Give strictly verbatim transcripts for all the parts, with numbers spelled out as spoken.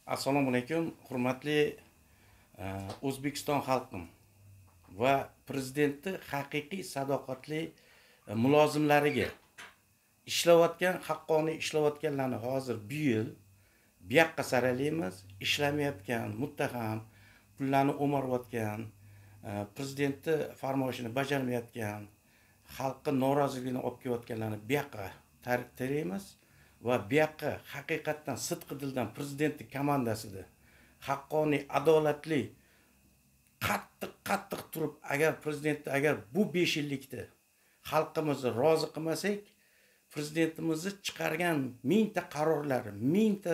Assalomu alaykum, hurmatli O'zbekiston xalqim va prezidenti haqiqiy sadoqatli mulozimlariga ishlayotgan, haqqoniy ishlayotganlarni hozir bu yil bu yoqqa saralaymiz, ishlamayotgan, muttaham, pullarni o'marayotgan, prezidenti farmoyishini bajarmayotgan, xalqqa noroziligini olib kelayotganlarni bu yoqqa tarqatamiz. Va bu yoqqa haqiqatdan sidqi dildan prezidenti komandasida haqqoniy, adolatli, qattiq qattiq turib, agar prezidentni agar bu besh yillikda xalqimizni rozi qilmasak, prezidentimizni chiqargan mingta qarorlari, mingta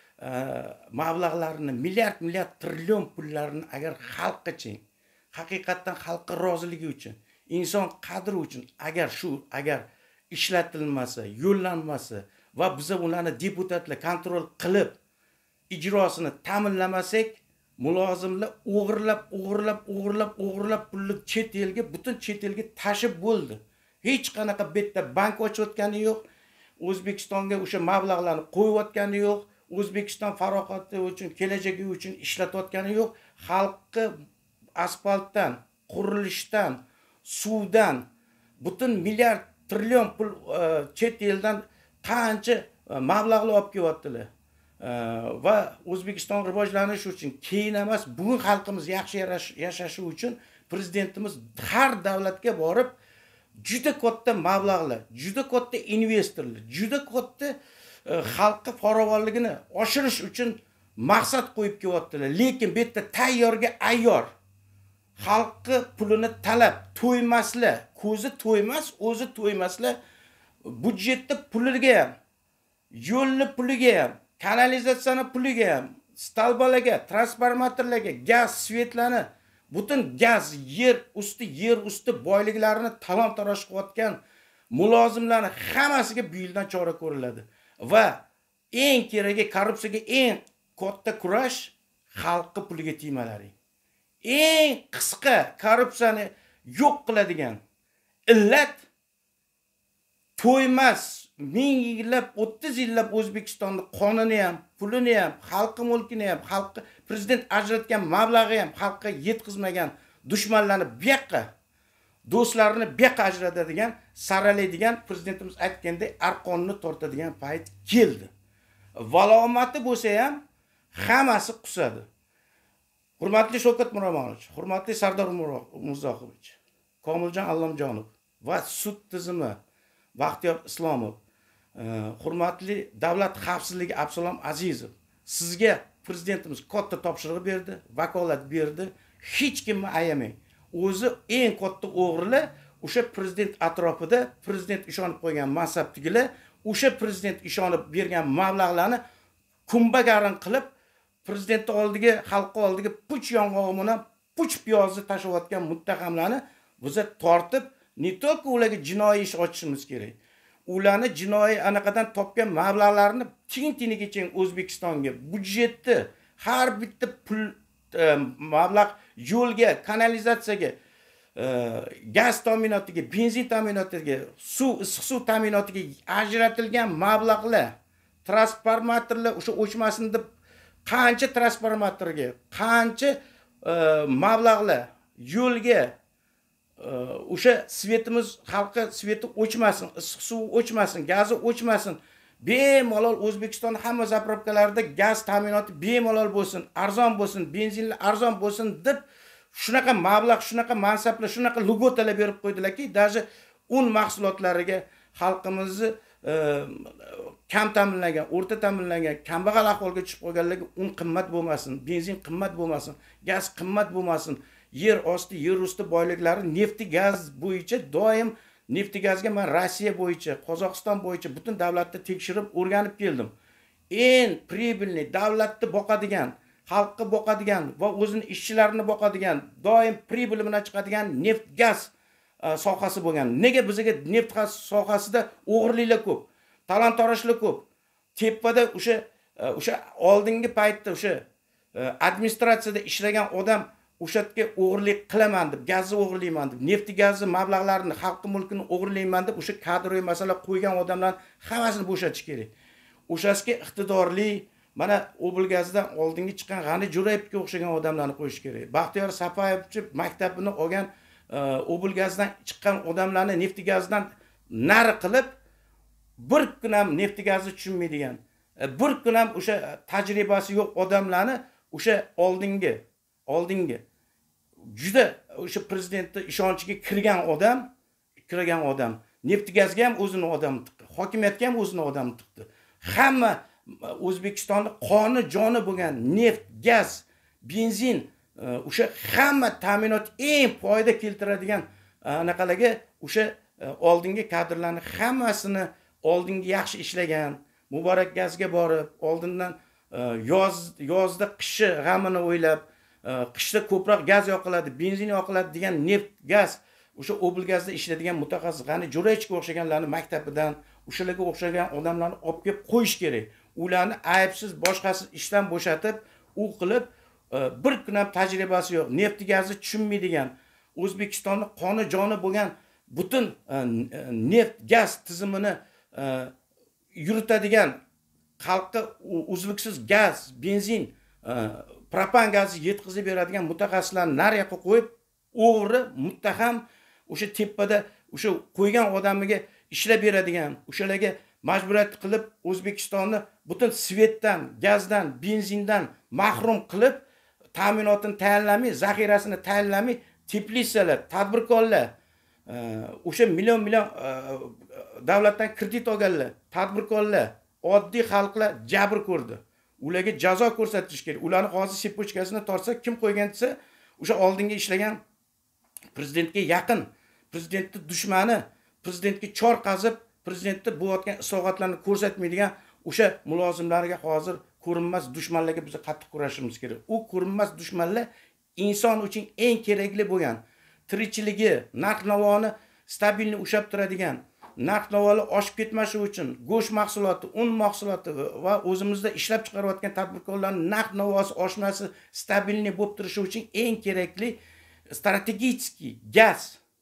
mablag'larini, milliard milliard trillion pullarini agar xalq uchun, haqiqatdan xalqqa roziligi uchun, inson qadri uchun agar shu agar ishlatilmasa, yo'llanmasa va biz ularni deputatlar kontrol qilib ijrosini ta'minlamasak, mulozimlar o'g'irlab, o'g'irlab, o'g'irlab, o'g'irlab pulni chet elga, butun chet elga tashib bo'ldi. Hech qanaqa betda bank ochayotgani yo'q. O'zbekistonga o'sha mablag'larni qo'yayotgani yo'q. O'zbekiston farovonligi uchun, kelajagi uchun ishlatayotgani yo'q. Xalqqa asfaltdan, qurilishdan, suvdan butun milliard trillion pul chet eldan qancha mablag'lar olib kelyaptilar. Va O'zbekiston rivojlanishi uchun, keyin emas, bugun xalqimiz yaxshi yashashi uchun prezidentimiz har davlatga borib juda katta mablag'lar, juda katta investorlar, juda katta xalqqa farovonligini oshirish uchun maqsad qo'yib kelyaptilar. Lekin bu yerda tayyorga ayyor xalqqa pulini talab, to'ymaslar, ko'zi to'ymas, o'zi to'ymaslar. Budjetda puliga ham, yo'lni puliga ham, kanalizatsiyani puliga ham, stalbalarga, transformatorlarga, gaz, svetlarni, butun gaz, yer usti, yer usti boyliklarini talon-taroj qilayotgan mulozimlarni hammasiga bu yildan chora ko'riladi. Va eng keragi korrupsiyaga eng katta kurash xalqqa puliga tegmalari. Eng qisqa korrupsiyani yo'q qiladigan illat to'ymas, ming yillab, o'ttiz yillab O'zbekistonning qonuni ham, pulini ham, xalqi mulkini ham, xalqqa prezident ajratgan mablag'i ham xalqqa yetkazmagan dushmanlarni bu yoqqa, do'stlarini bu yoqqa ajratadigan, saralaydigan, prezidentimiz aytgandek arqonni tortadigan payt keldi. Valomati bo'lsa ham hammasi qusadi. Hurmatli Shavkat Miromonovich, hurmatli Sardor Umurzoqovich, Komiljon Allamjonov va sud tizimi Baxtiyor Islomov, hurmatli davlat xavfsizligi Absalom Azizov, sizga prezidentimiz katta topshiriq berdi, vakolat berdi. Hech kimni ayamang. O'zi eng katta o'g'rilar o'sha prezident atrofida, prezident ishonib qo'ygan mansabdagilar, o'sha prezident ishonib bergan mablag'larni kumbagarin qilib, prezident oldiga, xalq oldiga puch yong'og'i bilan puch piyozni tashlayotgan muttahamlarni biz tortib, ne только ularga jinoiy ish ochishimiz kerak. Ularni jinoiy anaqadan topgan mablag'larni tin-tinigacha O'zbekistonga, budjetni har bitta pul mablag' yo'lga, kanalizatsiyaga, gaz ta'minotiga, benzin ta'minotiga, suv, issiq suv ta'minotiga ajratilgan mablag'lar, transformatorlar o'sha o'chmasin deb qancha transformatorga, qancha mablag'lar yo'lga, o'sha svetimiz xalqqa sveti o'chmasin, issiq suvi o'chmasin, gazi o'chmasin. Bemalol O'zbekistonning hamma zapravkalarida gaz ta'minoti bemalol bo'lsin, arzon bo'lsin, benzinlar arzon bo'lsin deb shunaqa mablag', shunaqa mansablar, shunaqa logotalar berib qo'ydilarki, даже un mahsulotlariga xalqimizni kam ta'minlangan, o'rta ta'minlangan, kambag'al ahvolga tushib qolganlarga un qimmat bo'lmasin, benzin qimmat bo'lmasin, gaz qimmat bo'lmasin. Yer osti, yer usti boyliklari nefti gaz bo'yicha doim nefti gazga men Rossiya bo'yicha, Qozog'iston bo'yicha butun davlatni tekshirib o'rganib keldim. Eng pribilni davlatni boqadigan, xalqqa boqadigan va o'zining ishchilarini boqadigan, doim pribil bilan chiqadigan neft gaz sohasi bo'lgan. Nega bizga neft gaz sohasida o'g'irliklar ko'p, talon-torojlar ko'p? Tepada o'sha o'sha oldingi paytda o'sha administratsiyada ishlagan odam o'shatga o'g'irlik qilaman deb, gazni o'g'irlayman deb, nefti gazni mablag'larini, xalqning mulkini o'g'irlayman deb o'sha kadroviy masala qo'ygan odamlar hammasini bo'shatish kerak. O'shasiga iqtidorli, Mana Oblgazdan oldingi chiqqan G'ani Jo'rayevga o'xshagan odamlarni qo'yish kerak. Baxtiyor Sapayevchi maktabini olgan Oblgazdan chiqqan odamlarni neftigazdan nari qilib, bir kun ham neftigazni tushunmaydigan, bir kun ham o'sha tajribasi yo'q odamlarni o'sha oldingi, oldingi juda o'sha prezidentning ishonchiga kirgan odam, kirgan odam, neftigazga ham o'zini odam tiqdi, hokimiyatga ham o'zini odam tiqdi. Hamma O'zbekistonning qoni joni bo'lgan neft, gaz, benzin, o'sha hamma ta'minot eng foyda keltiradigan anaqalarga o'sha oldingi kadrlarni hammasini oldingi yaxshi ishlagan, Muborak gazga borib, oldindan yoz yozda qishi g'amini o'ylab, qishda ko'proq gaz yoqiladi, benzin yoqiladi degan neft, gaz o'sha Oblgazda ishlaydigan mutaxassis G'ani Jo'rayevga o'xshaganlarni maktabidan, o'shalarga o'xshagan odamlarni olib kelib qo'yish kerak. Ularni aybsiz boshqasiz ishdan bo'shatib, u qilib bir kun ham tajribasi yo'q, neft gazni tushunmaydigan, O'zbekistonning qoni joni bo'lgan butun neft gaz tizimini yuritadigan, xalqqa uzluksiz gaz, benzin, propan gazni yetkazib beradigan mutaxassislarni nariyoqqa qo'yib, o'g'ri, muttaham o'sha tepada o'sha qo'ygan odamiga ishlab beradigan, o'shalarga majburiyat qilib O'zbekistonni butun svetdan, gazdan, benzindan mahrum qilib, ta'minotini tayinlamay, zaxirasini tayinlamay, teplisalar, tadbirkorlar, o'sha million million davlatdan kredit olganlar, tadbirkorlar, oddiy xalqlar jabr ko'rdi. Ularga jazo ko'rsatish kerak. Ularni hozir sepochkasini tortsa, kim qo'ygan desa, o'sha oldinga ishlagan prezidentga yaqin, prezidentning dushmani, prezidentga chor qazib, prezidentni bo'layotgan islohotlarni ko'rsatmaydigan o'sha mulozimlarga hozir ko'rinmas dushmanlarga biz qattiq kurashimiz kerak. U ko'rinmas dushmanlar inson uchun eng kerakli bo'lgan, tirikchiligi, narx-navoni stabilni ushlab turadigan, narx-navoni oshib ketmashi uchun go'sht mahsuloti, un mahsuloti va o'zimizda ishlab chiqarayotgan tadbirkorlarning narx-navosi oshmasi stabilni bo'lib turishi uchun eng kerakli strategik gaz,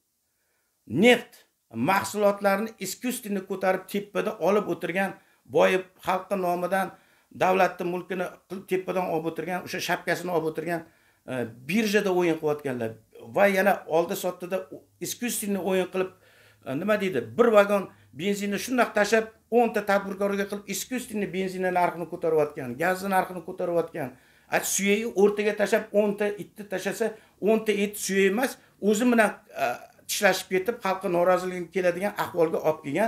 neft mahsulotlarini iskustenni ko'tarib tepadan olib o'tirgan, boyib xalqning nomidan davlatning mulkini qilib tepadan olib o'tirgan, o'sha shapkasini olib o'tirgan birjada o'yin qilayotganlar va yana oldi sotdida iskustenni o'yin qilib, nima deydi, bir vagon benzinni shunday tashab o'n ta tadbirkorga qilib iskustenni benzin narxini ko'tarayotgan, gazni narxini ko'tarayotgan. At suyagi o'rtaga tashab o'n ta itni tashasa, o'n ta it suyak emas, o'zi bilan tishlashib ketib, xalqqa noroziligini keladigan ahvolga olib kelgan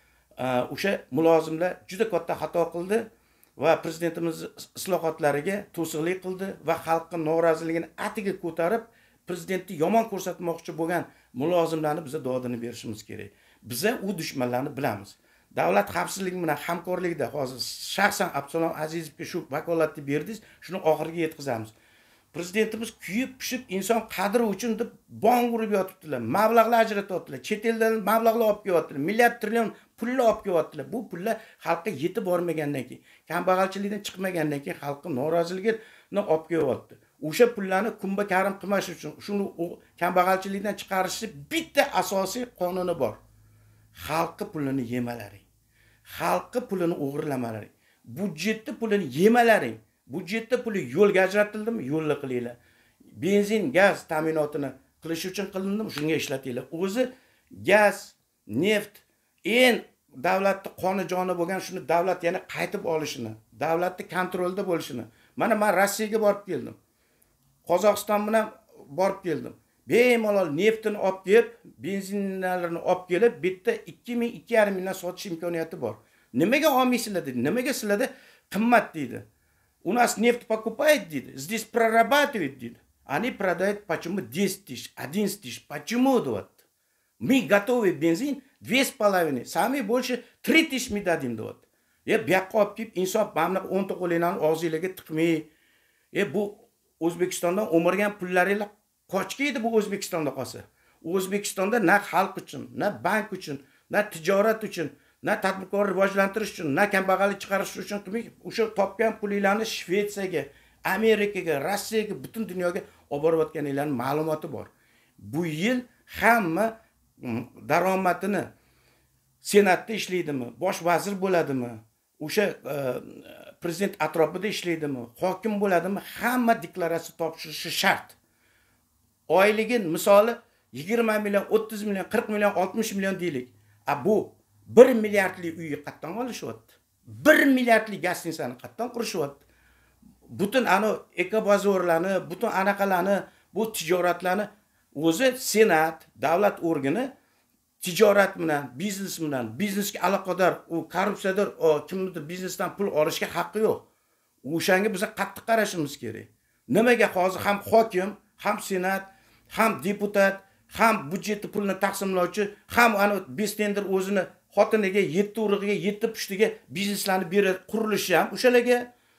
o'sha mulozimlar juda katta xato qildi va prezidentimiz islohotlariga to'siqlik qildi va xalqning noroziligini atiga ko'tarib, prezidentni yomon ko'rsatmoqchi bo'lgan mulozimlarni biza dodini berishimiz kerak. Biza u dushmanlarni bilamiz. Davlat xavfsizligi bilan hamkorlikda hozir shaxsan Abdusalom Azizovga shu vakolatni berdingiz, shuni oxiriga yetkazamiz. Prezidentimiz kuyib pishib inson qadri uchun deb bong urib yotibdilar, mablag'lar ajratyaptilar, chet eldan mablag'lar olib kelyaptilar, milliard trillion pullar olib kelyaptilar. Bu pullar xalqqa yetib bormagandan keyin, kambag'alchilikdan chiqmagandan keyin xalqning noroziligini olib kelyapti. O'sha pullarni kumba karim qilmash uchun, shuni kambag'alchilikdan chiqarishni bitta asosiy qonuni bor. Xalqning pulini yemalaring. Xalqning pulini o'g'irlamalaring. Budjetni pulini yemalaring. Budjetda puli yo'lga ajratildimi? Yo'lli qilinglar. Benzin, gaz ta'minotini qilish uchun qilindimi? Shunga ishlatinglar. O'zi gaz, neft eng davlatning qoni joni bo'lgan, shuni davlat yana qaytib olishini, davlatning kontrolida bo'lishini. Mana men Rossiyaga borib keldim. Qozog'iston bilan borib keldim. Bemalol neftini olib kelib, benzinlarni olib kelib, bitta ikki ming ikki yarim mingdan sotish imkoniyati bor. Nimaga olmaysizlar dedi? Nimaga sizlarda qimmat deydi? У нас нефть покупает, здесь прорабатывает, они продают почему десять тысяч, одиннадцать тысяч. Почему? Вот? Мы готовый бензин две с половиной, сами больше три тысячи мы дадим. Вот. Я бяқоп кип, инсан бамна он тоқолинан og'zinglarga tiqmay. E bu O'zbekistondan o'mirgan pullaringlar qochkaydi bu O'zbekistonda qolsa. O'zbekistonda na xalq uchun, na bank uchun, na tijorat uchun, na tadbirkor rivojlantirish uchun, na kambag'allik chiqarish uchun qilmay, o'sha topgan pulinglarni Shvetsiyaga, Amerikaga, Rossiyaga, butun dunyoga olib borayotganinglarning ma'lumoti bor. Bu yil hamma daromadini Senatda ishlaydimi, bosh vazir bo'ladimi, o'sha prezident atrofida ishlaydimi, hokim bo'ladimi, hamma deklaratsiya topshirishi shart. Oyligi misoli yigirma million, o'ttiz million, qirq million, oltmish million deylik. A bu bir milliardlik uyni qatdan olishyapti. bir milliardlik gastitsani qatdan qurishyapti. Butun ana ekobozorlarni, butun anaqalarni, bu tijoratlarni o'zi Senat, davlat organi tijorat bilan, biznes bilan, biznesga aloqador, u korrupsiyador, o kimnidir biznesdan pul olishga haqqi yo'q. O'shanga biz qattiq qarashimiz kerak. Nimaga hozir ham hokim, ham senat, ham deputat, ham byudjetni pulni taqsimlovchi, ham ana bestender o'zini xotiniga yetti urug'iga, yetti pushtiga bizneslarni berib qurilishi ham o'shalarga,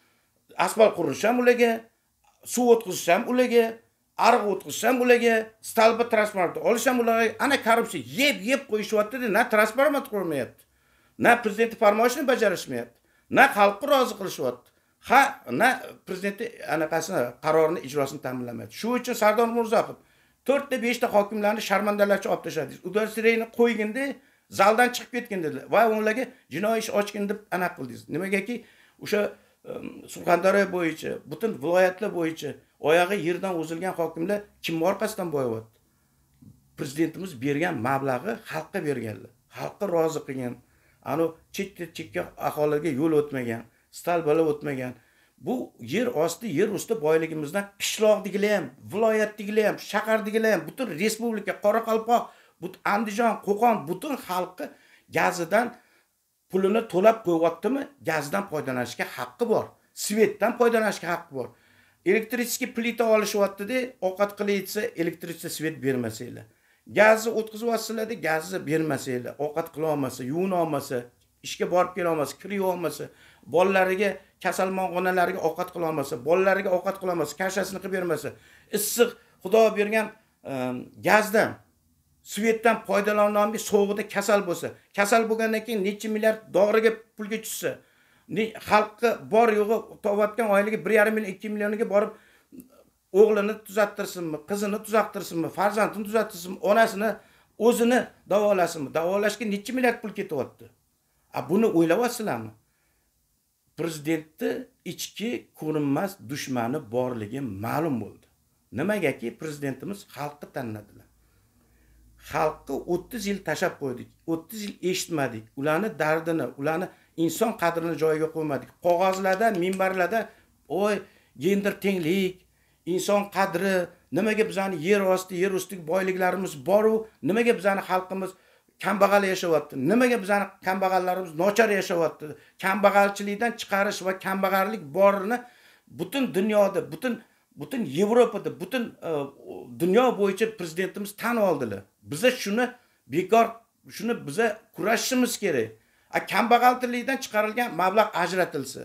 asfalt qurilishi ham ularga, suv o'tkazish ham ularga, ariq o'tkazish ham ularga, stalba transport olish ham ularga. Ana korrupsiya yeb-yeb qo'yishyapti-da, na transparent qilmayapti. Na prezident farmoyishini bajarishmayapti. Na xalqni rozi qilishyapti. Ha, na prezident anaqasini qarorini ijrosini ta'minlamayapti. Shu uchun Sardor Umurzoqov to'rt ta besh ta hokimlarni sharmandalarcha olib tashladi. Udalsireyni qo'ygindi, zaldan chiqib ketgan dedilar. Va ularga jinoiy ish ochgin deb aniq qildingiz. Nimagaki o'sha Surxondaryo bo'yicha, butun viloyatlar bo'yicha oyog'i yerdan o'zilgan hokimlar kim orqasidan boyapti? Prezidentimiz bergan mablag'i xalqqa berganlar. Xalqqa rozi qilgan. Ano chetga-chekka aholiga yo'l o'tmagan, stalbalar o'tmagan. Bu yer osti, yer usti boyligimizdan qishloqdigilar ham, viloyatdigilar ham, shahardigilar ham, butun respublika, Qoraqalpoq, bu Andijon, Qo'qon butun xalqi gazidan pulini to'lab qo'yaptimi? Gazdan foydalanishga haqqi bor. Svetdan foydalanishga haqqi bor. Elektrический plita olishyapti-da, ovqat qilayotsa, elektrический svet bermasanglar. Gazni o'tkazib olsalar-da, gazni bermasanglar, ovqat qila olmasa, yuvina olmasa, ishga borib kela olmasa, kira olmasa, bolalariga kasalxonalarga ovqat qila olmasa, bolalariga ovqat qila olmasa, kashasini qilib bermasa, issiq Xudo bergan gazdan, svetdan foydalanolmay sovuqda kasal bo'lsa, kasal bo'lgandan keyin necha milliard doriga pulga tushsa, xalqqa bor yo'g'i topayotgan oyligi bir yarim million, ikki millioniga borib o'g'lini tuzattirsinmi, qizini tuzattirsinmi, farzandini tuzattirsinmi, onasini, o'zini davolasinmi? Davolashga necha milliard pul ketyapti? A buni o'ylayapsizlarmi? Prezidentni ichki ko'rinmas dushmani borligi ma'lum bo'ldi. Nimagaki prezidentimiz xalqni tanladilar. Xalqqa o'ttiz yil tashab qo'ydik. o'ttiz yil eshitmadik. Ularni dardini, ularni inson qadrini joyiga qo'ymadik. Qog'ozlarda, minbarlarda oy gender tenglik, inson qadri, nimaga bizani yer osti, yer ustiga boyliklarimiz bor-u, nimaga bizani xalqimiz kambag'al yashayapti? Nimaga bizani kambag'allarimiz nochar yashayapti? Kambag'alchilikdan chiqarish va kambag'allik borini butun dunyoda, butun butun Yevropada, butun dunyo bo'yicha prezidentimiz tan oldilar. Biza shuni bekor, shuni biza kurashishimiz kerak. A kambag'alchilikdan chiqarilgan mablag' ajratilsa,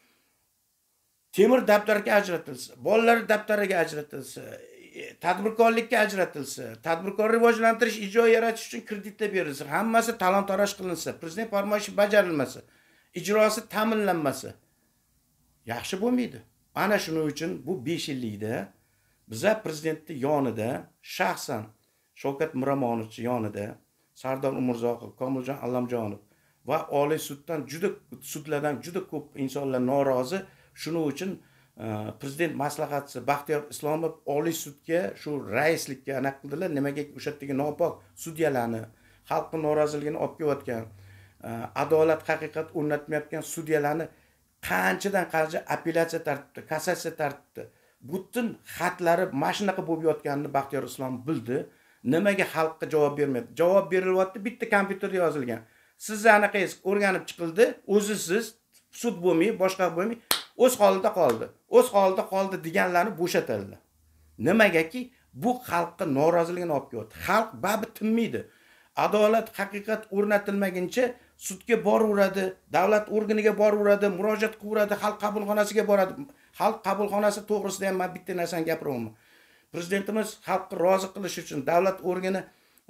temir daftarga ajratilsa, bolalar daftariga ajratilsa, tadbirkorlikka ajratilsa, tadbirkor rivojlantirish, ijro yaratish uchun kreditlar berilsa, hammasi talon-taroj qilinsa, prezident farmoyishi bajarilmasa, ijrosi ta'minlanmasa, yaxshi bo'lmaydi. Ana shuning uchun bu besh yillikda biza prezidentning yonida, shaxsan Shavkat Miromonovich yonida, Sardor Umurzoqov, Komiljon Allamjonov va Oliy suddan juda sudlardan juda ko'p insonlar norozi. Shuning uchun prezident maslahatchisi Baxtiyor Islomov Oliy sudga shu raislikka aniq qildilar. Nimaga o'sha yerdagi nopok sudyalarni, xalqning noroziligini olib kelayotgan, adolat haqiqat o'rnatmayotgan sudyalarni qanchadan qancha apellyatsiya tartibida, kassatsiya tartibida butun xatlari mashinaqa bo'lib yotganini Baxtiyor Islomov bildi. Nimaga xalqqa javob bermaydi? Javob berilyapti, bitta kompyuterda yozilgan. Siz anaqangiz o'rganib chiqildi, o'zisiz sud bo'lmay, boshqa bo'lmay, o'z holida qoldi. O'z holida qoldi deganlarni bo'shatadilar. Nimagaki bu xalqqa noroziligini olib kelyapti. Xalq babi tinmaydi. Adolat, haqiqat o'rnatilmaguncha sudga boraveradi, davlat organiga boraveradi, murojaat qilaveradi, xalq qabulxonasiga boradi. Xalq qabulxonasi to'g'risida ham men bitta narsani gapiraman. Prezidentimiz xalqni rozi qilish uchun davlat organi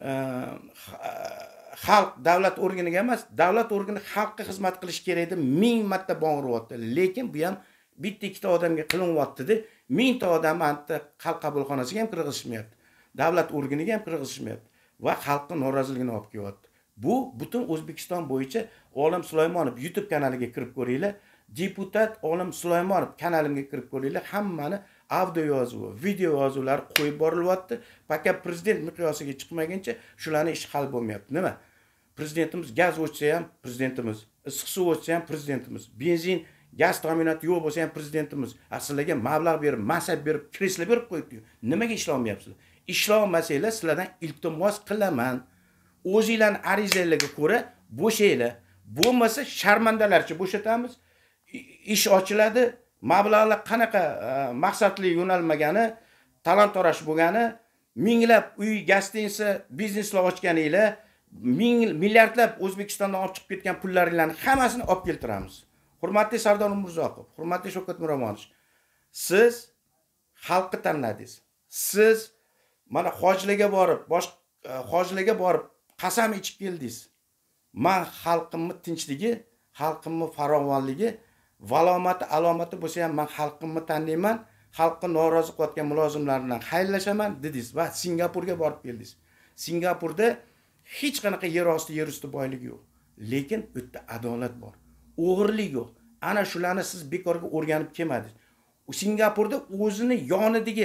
xalq davlat organiga emas, davlat organi xalqqa xizmat qilish kerak deb ming marta bong'iryapti. Lekin bu ham bitta ikkita odamga qilinyapti-da, mingta odamni anta xalq qabulxonasiga ham kirgizishmayapti. Davlat organiga ham kirgizishmayapti va xalqning noroziligini olib kelyapti. Bu butun O'zbekiston bo'yicha Olim Sulaymonov YouTube kanaliga kirib ko'ringlar. deputat Olim Sulaymonov kanalimga kirib ko'ringlar, hammani audio yozuvi, video yozuvlari qo'yib borilyapti. Faqat prezident miqyosiga chiqmaguncha shularning ish hal bo'lmayapti. Nima? Prezidentimiz gaz o'chsa ham prezidentimiz, issiq suv o'chsa ham prezidentimiz, benzin, gaz ta'minoti yo'q bo'lsa ham prezidentimiz. Asliga mablag' berib, mansab berib, kreslo berib qo'yibdi. Nimaga ishlamayapsizlar? Ishlamasanglar sizlardan iltimos qilaman. O'zingizlarning arizangizga ko'ra bo'shanglar. Bo'lmasa sharmandalarcha bo'shatamiz. Ish ochiladi. Mablag'lar qanaqa maqsadli yo'nalmagani, talon-toroj bo'lgani, minglab uy gostinsa bizneslar ochganinglar, ming milliardlab O'zbekistondan olib chiqib ketgan pullaringlarni hammasini olib keltiramiz. Hurmatli Sardor Umurzoqov, hurmatli Shavkat Miromonovich, siz xalqni tanladingiz. Siz mana hojilarga borib, bosh hojilarga borib qasam ichib keldingiz. Men xalqimning tinchligi, xalqimning farovonligi, valomati, alomati bo'lsa ham men xalqimni tanlayman, xalqni norozi qilayotgan mulozimlardan xayrlashaman dedingiz va Singapurga borib keldingiz. Singapurda hech qanaqa yer osti, yer usti boyligi yo'q, lekin u yerda adolat bor. O'g'irlik yo'q. Ana shularni siz bekorga o'rganib kelmadingiz. U Singapurda o'zini yonidagi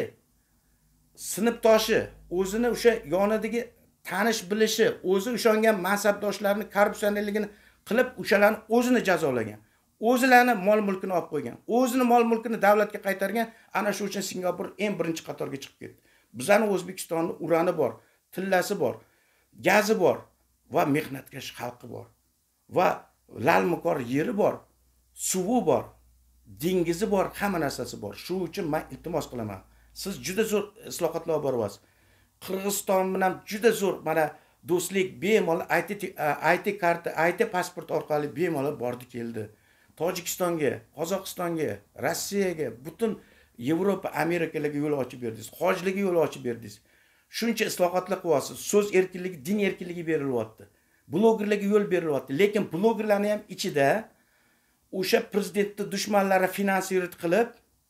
sinfdoshi, o'zini o'sha yonidagi tanish bilishi, o'zi ishongan mansabdoshlarni korrupsionerligini qilib, o'shalarni o'zini jazolagan. O'zlarini mol mulkini olib qo'ygan. O'zini mol mulkini davlatga qaytargan. Ana shu uchun Singapur eng birinchi qatorga chiqib ketdi. Bizning O'zbekistonning urani bor, tillasi bor, gazi bor va mehnatkash xalqi bor. Va lalmukor yeri bor, suvi bor, dengizi bor, hamma narsasi bor. Shu uchun men iltimos qilaman. Siz juda zo'r islohotlar olib boryapsiz. Qirg'iziston bilan juda zo'r mana do'stlik bemalol I T I T karta, I T pasport orqali bemalol bordi keldi. Tojikistonga, Qozog'istonga, Rossiyaga, butun Yevropa, Amerikalarga yo'l ochib berdingiz. Hojilarga yo'l ochib berdingiz. Shuncha islohotlar qilyapsiz. So'z erkinligi, din erkinligi berilyapti. Blogerlarga yo'l berilyapti. Lekin blogerlarning ham ichida o'sha prezidentni dushmanlari finansirat qilib,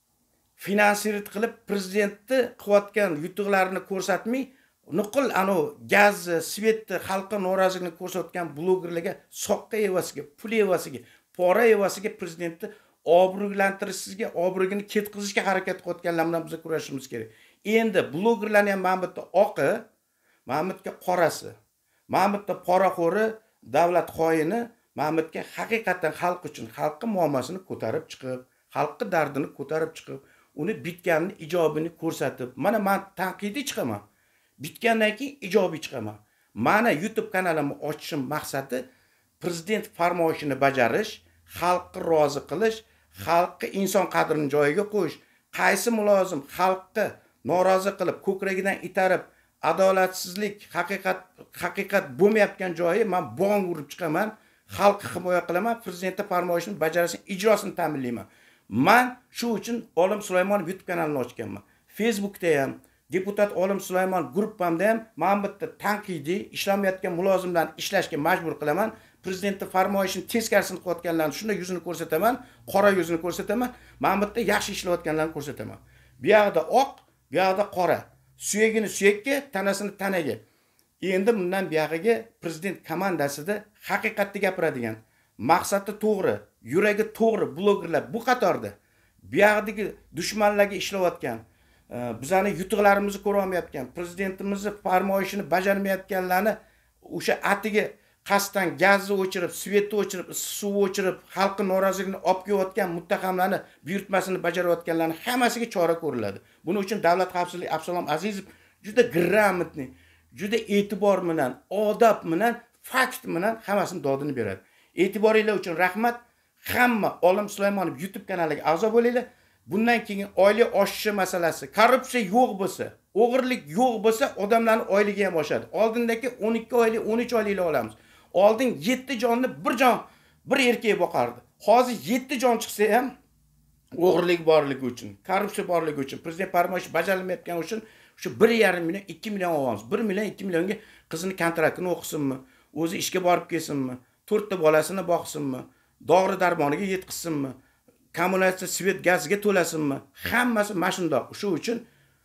finansirat qilib prezidentni qilayotgan yutuqlarini ko'rsatmay, nuqul anu gaz, svetni, xalqqa noroziligini ko'rsatgan blogerlarga soqqa evasiga, pul evasiga, pora evasiga prezidentni obro'lantirishga, obro'gini ketkizishga harakat qilayotganlar bilan biz kurashishimiz kerak. Endi blogerlarning ham mana bu yerda oqi, mana bu yerda qorasi, mana bu yerda poraxo'ri, davlat xoini, mana bu yerga haqiqatan xalq uchun xalqning muammosini ko'tarib chiqib, xalqning dardini ko'tarib chiqib, uni bitganini ijobini ko'rsatib, mana men tanqidiy chiqaman. Bitgandan keyin ijobiy chiqaman. Mana YouTube kanalimni ochishim maqsadi prezident farmoyishini bajarish, xalqni rozi qilish, xalqni inson qadrini joyiga qo'yish. Qaysi mulozim xalqni norozi qilib, ko'kragidan itarib, adolatsizlik, haqiqat haqiqat bo'lmayotgan joyi men bong urib chiqaman, xalqni himoya qilaman, prezident farmoyishini bajarishini, ijrosini ta'minlayman. Men shu uchun Olim Sulaymonov YouTube kanalini ochganman. Facebookda ham deputat Olim Sulaymon gruppamda ham men bu yerda tanqidiy ishlamayotgan mulozimlarni ishlashga majbur qilaman. Prezidentning farmoyishini teskarisini qilayotganlarni shunda yuzini ko'rsataman, qora yuzini ko'rsataman. Men bu yerda yaxshi ishlayotganlarni ko'rsataman. Bu yoqda oq, bu yoqda qora. Suyagini suyakka, tanasini tanaga. Endi bundan buyog'iga prezident komandasida haqiqatni gapiradigan, maqsadi to'g'ri, yuragi to'g'ri blogerlar bu qatorda. Bu yoqdagi dushmanlarga ishlayotgan, bizani yutuqlarimizni ko'ra olmayotgan, prezidentimizni farmoyishini bajarmayotganlarni o'sha atiga qasddan gazni o'chirib, svetni o'chirib, suvni o'chirib, xalqning noroziligini olib kelayotgan muttahamlarni buyurtmasini bajarayotganlarni hammasiga chora ko'riladi. Buning uchun davlat xavfsizligi Absalom Azizov juda gрамотный, juda e'tibor bilan, odob bilan, fakt bilan hammasini dodini beradi. E'tiboringlar uchun rahmat. Hamma Olim Sulaymonov YouTube kanaliga a'zo bo'linglar. Bundan keyin oylik oshishi masalasi, korrupsiya yo'q bo'lsa, o'g'irlik yo'q bo'lsa, odamlarning oyligi ham oshadi. Oldindagi o'n ikki oylik, o'n uch oyliklar olamiz. Oldin yetti jonni bir jon bir erkak boqardi. Hozir yetti jon chiqsa ham o'g'irlik borligi uchun, korrupsiya borligi uchun, prezident farmoyishi bajarilmayotgani uchun shu bir yarim million, ikki million olamiz. bir million, ikki millionga qizini kontraktini o'qisinmi, o'zi ishga borib kelsinmi, to'rtta bolasini boqsinmi, dori darmoniga yetkazsinmi, kommunikatsiya, svet, gazga to'lasinmi? Hammasi mana shundoq. Shu uchun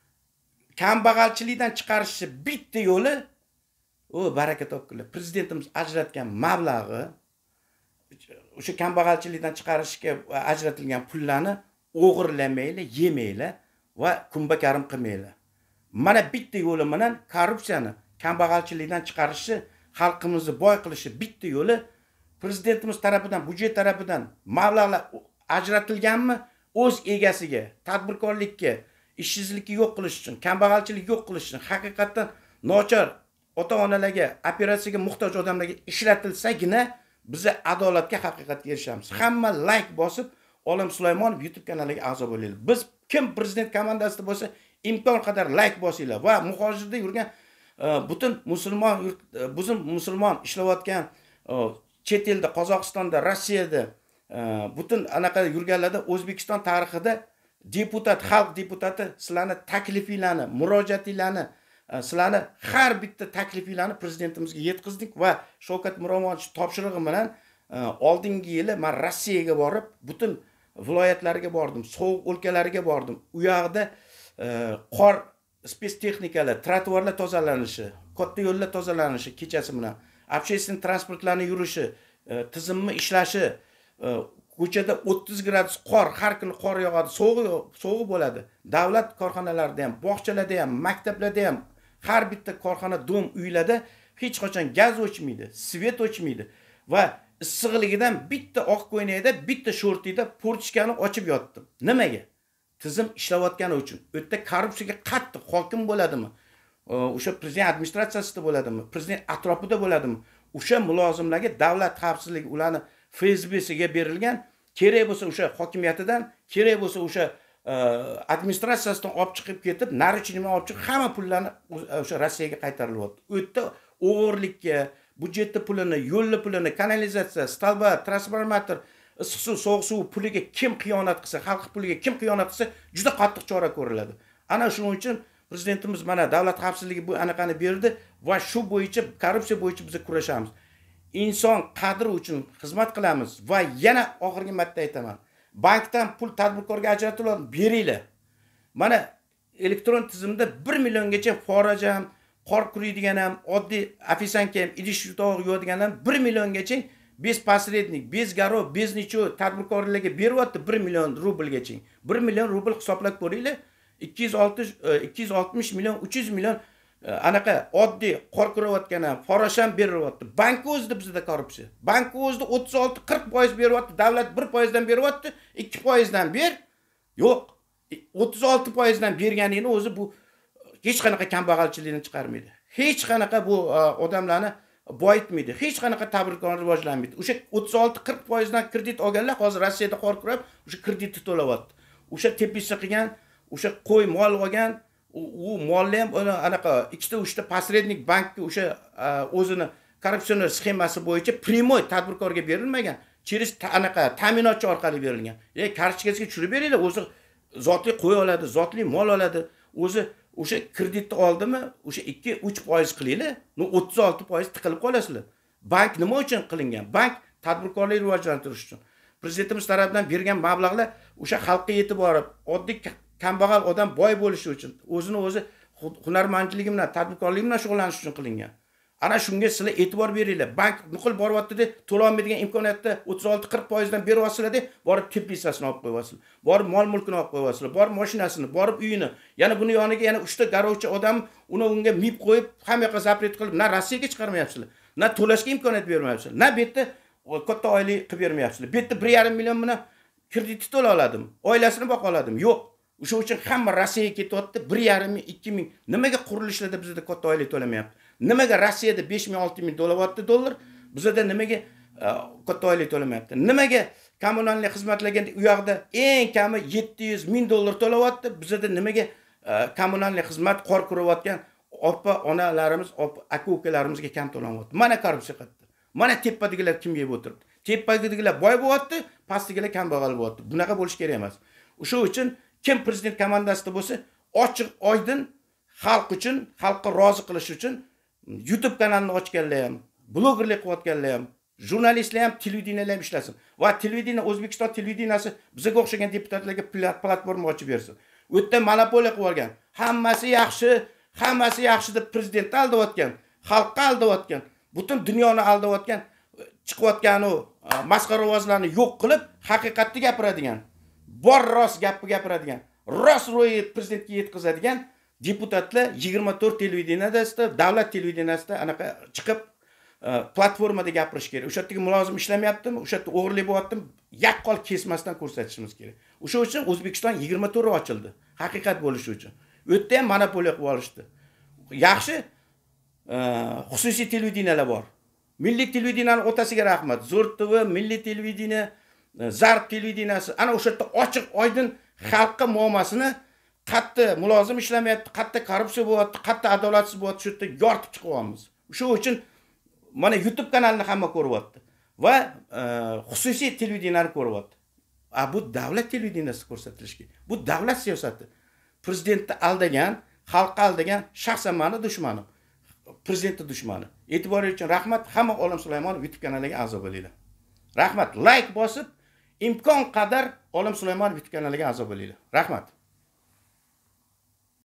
kambag'alchilikdan chiqarishi bitta yo'li o baraka topkunlar. Prezidentimiz ajratgan mablag'i o'sha kambag'alchilikdan chiqarishga ajratilgan pullarni o'g'irlamaylar, yemaylar va kumbakarim qilmaylar. Mana bitta yo'li bilan korrupsiyani kambag'alchilikdan chiqarishi, xalqimizni boy qilishi bitta yo'li prezidentimiz tarafidan, budjet tarafidan mablag'lar ajratilganmi, o'z egasiga, tadbirkorlikka, ishsizlikni yo'q qilish uchun, kambag'alchilikni yo'q qilish uchun, haqiqatan nochor ota-onalarga, operatsiyaga muhtoj odamlarga ishlatilsagina biz adolatga haqiqatga erishamiz. Hamma like bosib, Olim Sulaymonov YouTube kanaliga a'zo bo'laylik. Biz kim prezident komandasida bo'lsa, imkon qadar like bosinglar va muhojirda yurgan butun musulmon butun musulmon ishlayotgan chet elda, Qozog'istonda, Rossiyada butun anaqa yurganlarda O'zbekiston tarixida deputat, xalq deputati sizlarni taklifinglarni, murojaatinglarni, sizlarni har bitta taklifinglarni prezidentimizga yetkazdik va Shavkat Miromonovich topshirig'i bilan oldingi yili men Rossiyaga borib, butun viloyatlarga bordim, sovuq o'lkalariga bordim. U yoqda qor spes texnikalar, trotuarlar tozalanishi, katta yo'llar tozalanishi kechasi bilan, общественный transportlarning yurishi, tizimni ishlashi, ko'chada o'ttiz gradus qor, har kuni qor yog'adi, sovuq sovuq bo'ladi. Davlat korxonalarida ham, bog'chalarda ham, maktablarda ham, har bitta korxona, dom, uylarda hech qachon gaz o'chmaydi, svet o'chmaydi va issiqligidan bitta oq ko'ynakda, bitta shortida portichkani ochib yotdim. Nimaga? Tizim ishlayotgani uchun. U yerda korrupsiyaga qattiq hokim bo'ladimi? O'sha prezident administratsiyasida bo'ladimi? Prezident atrofida bo'ladimi? O'sha mulozimlarga davlat xavfsizligi ularni F S B'siga berilgan, kerak bo'lsa o'sha hokimiyatidan, kerak bo'lsa o'sha administratsiyasidan olib chiqib ketib, narichinima olib chiqib, hamma pullarni o'sha Rossiyaga qaytarilyapti. U yerda o'g'irlikka, budjetni pulini, yo'lli pulini, kanalizatsiya, stolba, transformator, issiq suv, sovuq suv puliga kim xiyonat qilsa, xalq puliga kim xiyonat qilsa, juda qattiq chora ko'riladi. Ana shuning uchun prezidentimiz mana davlat xavfsizligi bu anaqani berdi va shu bo'yicha, korrupsiya bo'yicha biz kurashamiz. Inson qadri uchun xizmat qilamiz va yana oxirgi marta aytaman. Bankdan pul tadbirkorga ajratiladi, beringlar. Mana elektron tizimda bir milliongacha foraj ham, qor kuriydigan ham, oddiy ofisanka ham, idish yutog'i yuvadigan ham bir milliongacha bez posrednik, bez garov, bez necho tadbirkorlarga beryapti bir million rublgacha. bir million rubl hisoblab ko'ringlar. ikki yuz oltmish ikki yuz oltmish million, uch yuz million anaqa oddiy qor kurayotgan ham, foraj ham beryapti. Bank o'zida bizda korrupsiya. Bank o'zida o'ttiz olti qirq foiz beryapti, davlat bir foizdan beryapti, ikki foizdan ber. Yo'q, o'ttiz olti foizdan berganingni o'zi bu hech qanaqa kambag'alchilikni chiqarmaydi. Hech qanaqa bu odamlarni boyitmaydi. Hech qanaqa tadbirkorlik rivojlanmaydi. O'sha o'ttiz olti qirq foizdan kredit olganlar hozir Rossiyada qor kurab, o'sha kreditni to'layapti. O'sha tepisi qilgan, o'sha qo'y mol olgan, u molni ham anaqa ikkita uchta posrednik bankka o'sha o'zini korrupsion sxemasi bo'yicha primoy tadbirkorga berilmagan, через anaqa ta'minotchi orqali berilgan. E, kartochkasiga tushirib beringlar, o'zi zotli qo'y oladi, zotli mol oladi. O'zi o'sha kreditni oldimi, o'sha ikki uch foiz qilinglar, no o'ttiz olti foiz tiqilib qolasizlar. Bank nima uchun qilingan? Bank tadbirkorlik rivojlantirish uchun. Prezidentimiz tomonidan bergan mablag'lar o'sha xalqqa yetib borib, oddiy kambag'al odam boy bo'lishi uchun, o'zini o'zi hunarmandligi bilan, tadbirkorligi bilan shug'ullanish uchun qilingan. Ana shunga sizlar e'tibor beringlar. Bank nuqul boryapti-da, to'lay olmaydigan imkoniyatda o'ttiz olti qirq foizdan beryapsizlar-da, borib teppisasini olib qo'yasizlar. Borib mol mulkini olib qo'yasizlar, borib mashinasini, borib uyini. Yana buni yoniga yana uch ta garovchi odam uni unga mib qo'yib, hamma yoqqa zapret qilib, na Rossiyaga chiqarmayapsizlar, na to'lashga imkoniyat bermayapsizlar, na bu yerda katta oylik qilib bermayapsizlar. Bu yerda bir yarim million bilan kreditni to'la oladim, oilasini boqa oladim. Yo'q. O'sha uchun hamma Rossiyaga ketyapti. bir yarim ming, ikki ming. Nimaga qurilishlarda bizda katta oylik to'lamayapti? Nimaga Rossiyada besh ming, olti ming to'layapti dollar, bizda nimaga katta oylik to'lamayapti? Nimaga kommunalniy xizmatlarga u yoqda eng kami yetti yuz ming dollar to'layapti, bizda nimaga kommunalniy xizmat qor kurayotgan oppa onalarimiz, oppa aka-ukalarimizga kam to'lanyapti? Mana korrupsiya qatdi. Mana tepadigilar kim yeb o'tiribdi? Tepadigilar boy bo'lyapti, pastdagilar kambag'al bo'lyapti. Bunaqa bo'lish kerak emas. O'sha uchun kim prezident komandasida bo'lsa, ochiq, oydin xalq uchun, xalqqa rozi qilish uchun YouTube kanalini ochganlar ham, blogerlik qilayotganlar ham, jurnalistlar ham, televideniyalar ham ishlasin. Va televideniya, O'zbekiston televideniyasi bizga o'xshagan deputatlarga platforma ochib bersin. U yerda monopoliya qilib olgan. Hammasi yaxshi, hammasi yaxshi deb prezidentni aldayotgan, xalqqa aldayotgan, butun dunyoni aldayotgan chiqayotgan u masxara ovozlarni yo'q qilib, haqiqatni gapiradigan, bor rost gapni gapiradigan, rost ro'yi prezidentga yetkazadigan deputatlar yigirma to'rt televideniyasida, davlat televideniyasida anaqa chiqib platformada gapirish kerak. O'sha yerdagi mulozim ishlamayaptimi? O'sha yerda o'g'irlik bo'lyaptimi? Yaqqol kesmasdan ko'rsatishimiz kerak. O'sha uchun O'zbekiston yigirma to'rt ochildi. Haqiqat bo'lishi uchun. U yerda ham monopoliya qilib olishdi. Yaxshi xususiy televideniyalar bor. Milliy televideniyaning o'tasiga rahmat. Zo'r T V, Milliy televideniya, Zarb televideniyasi ana o'sha yerda ochiq, oydin xalqqa muomasini qatta mulozim ishlamayapti, qatta korrupsiya bo'lyapti, qatta adolatsiz bo'lyapti, shu yerda yoritib chiqyapmiz. O'sha uchun mana YouTube kanalini hamma ko'ryapti va xususiy televideniyani ko'ryapti. A bu davlat televideniyasi ko'rsatilishi. Bu davlat siyosati. Prezidentni aldagan, xalqqa aldagan shaxsan meni dushmanim. Prezidentning dushmani. E'tiboringiz uchun rahmat. Hamma Olim Sulaymonov YouTube kanaliga a'zo bo'linglar. Rahmat. Like bosib, imkon qadar Olim Sulaymonov YouTube kanaliga a'zo bo'linglar. Rahmat.